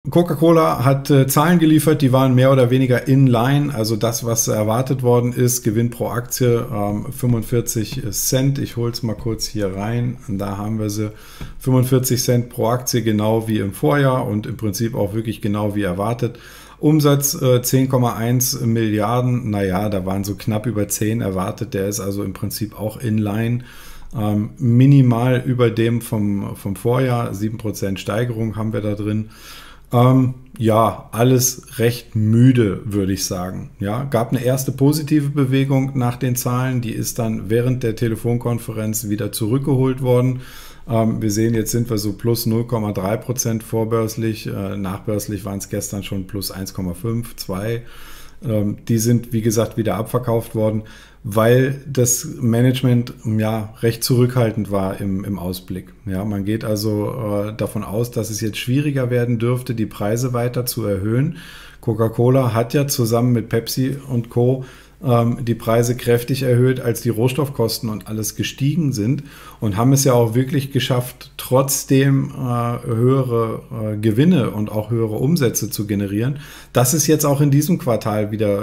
Coca-Cola hat Zahlen geliefert, die waren mehr oder weniger in line, also das, was erwartet worden ist. Gewinn pro Aktie 45 Cent. Ich hole es mal kurz hier rein. Und da haben wir sie. 45 Cent pro Aktie, genau wie im Vorjahr und im Prinzip auch wirklich genau wie erwartet. Umsatz 10,1 Milliarden. Naja, da waren so knapp über 10 erwartet. Der ist also im Prinzip auch in line. Minimal über dem vom Vorjahr. 7% Steigerung haben wir da drin. Ja, alles recht müde, würde ich sagen. Ja, gab eine erste positive Bewegung nach den Zahlen, die ist dann während der Telefonkonferenz wieder zurückgeholt worden. Wir sehen, jetzt sind wir so plus 0,3% vorbörslich, nachbörslich waren es gestern schon plus 1,5, 2. Die sind, wie gesagt, wieder abverkauft worden, weil das Management ja recht zurückhaltend war im Ausblick. Ja, man geht also davon aus, dass es jetzt schwieriger werden dürfte, die Preise weiter zu erhöhen. Coca-Cola hat ja zusammen mit Pepsi und Co. die Preise kräftig erhöht, als die Rohstoffkosten und alles gestiegen sind und haben es ja auch wirklich geschafft, trotzdem höhere Gewinne und auch höhere Umsätze zu generieren. Das ist jetzt auch in diesem Quartal wieder,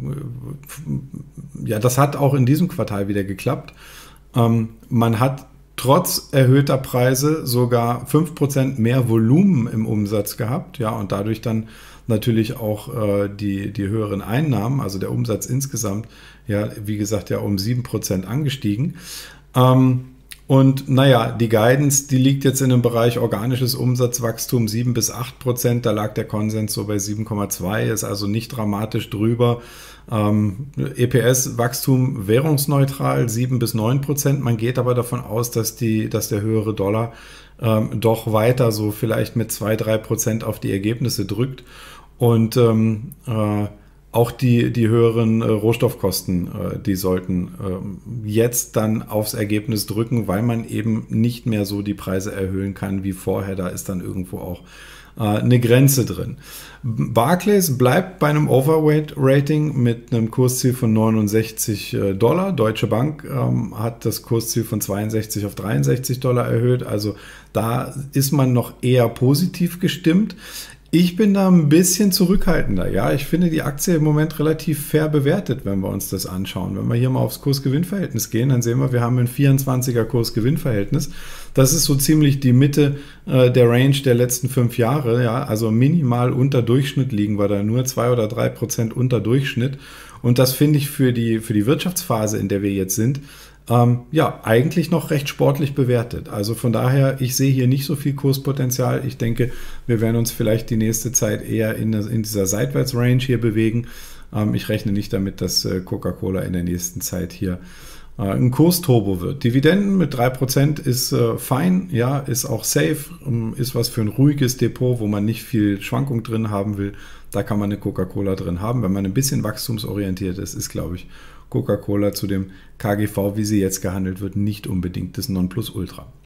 ja, das hat auch in diesem Quartal wieder geklappt. Man hat trotz erhöhter Preise sogar 5% mehr Volumen im Umsatz gehabt, ja, und dadurch dann natürlich auch die höheren Einnahmen, also der Umsatz insgesamt, ja, wie gesagt, ja um 7% angestiegen. Und naja, die Guidance, die liegt jetzt in dem Bereich organisches Umsatzwachstum 7-8%, da lag der Konsens so bei 7,2, ist also nicht dramatisch drüber. EPS-Wachstum währungsneutral 7-9%, man geht aber davon aus, dass der höhere Dollar doch weiter so vielleicht mit 2-3% auf die Ergebnisse drückt und auch die höheren Rohstoffkosten, die sollten jetzt dann aufs Ergebnis drücken, weil man eben nicht mehr so die Preise erhöhen kann wie vorher. Da ist dann irgendwo auch eine Grenze drin. Barclays bleibt bei einem Overweight-Rating mit einem Kursziel von $69. Deutsche Bank hat das Kursziel von 62 auf $63 erhöht. Also da ist man noch eher positiv gestimmt. Ich bin da ein bisschen zurückhaltender. Ja, ich finde die Aktie im Moment relativ fair bewertet, wenn wir uns das anschauen. Wenn wir hier mal aufs Kurs-Gewinn-Verhältnis gehen, dann sehen wir ein 24er Kurs-Gewinn-Verhältnis. Das ist so ziemlich die Mitte der Range der letzten 5 Jahre. Ja, also minimal unter Durchschnitt liegen wir da, nur 2 oder 3% unter Durchschnitt. Und das finde ich für die Wirtschaftsphase, in der wir jetzt sind, ja, eigentlich noch recht sportlich bewertet. Also von daher, ich sehe hier nicht so viel Kurspotenzial. Ich denke, wir werden uns vielleicht die nächste Zeit eher in dieser Seitwärtsrange hier bewegen. Ich rechne nicht damit, dass Coca-Cola in der nächsten Zeit hier ein Kursturbo wird. Dividenden mit 3% ist fein, ja, ist auch safe, ist was für ein ruhiges Depot, wo man nicht viel Schwankung drin haben will. Da kann man eine Coca-Cola drin haben. Wenn man ein bisschen wachstumsorientiert ist, glaube ich, Coca-Cola zu dem KGV, wie sie jetzt gehandelt wird, nicht unbedingt das Nonplusultra.